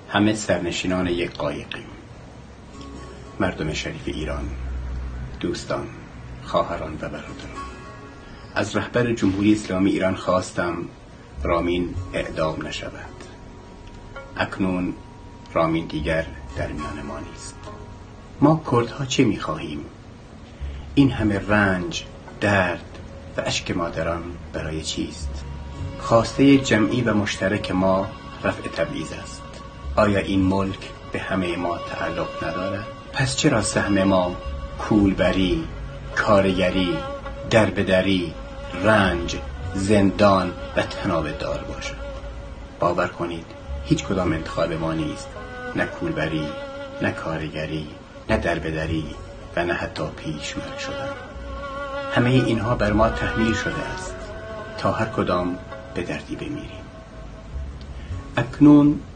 همه سرنشینان یک قایقیم. مردم شریف ایران، دوستان، خواهران و برادران، از رهبر جمهوری اسلامی ایران خواستم رامین اعدام نشود. اکنون رامین دیگر در میان ما نیست. ما کردها چه می‌خواهیم؟ این همه رنج، درد و اشک مادران برای چیست؟ خواسته جمعی و مشترک ما رفع تبعیض است. آیا این ملک به همه ما تعلق ندارد؟ پس چرا سهم ما کولبری، کارگری، دربدری، رنج، زندان و تناب دار باشد؟ باور کنید هیچ کدام انتخاب ما نیست. نه کولبری، نه کارگری، نه دربدری و نه حتی پیشمرگ شدن. همه اینها بر ما تحمیل شده است تا هر کدام به دردی بمیریم. اکنون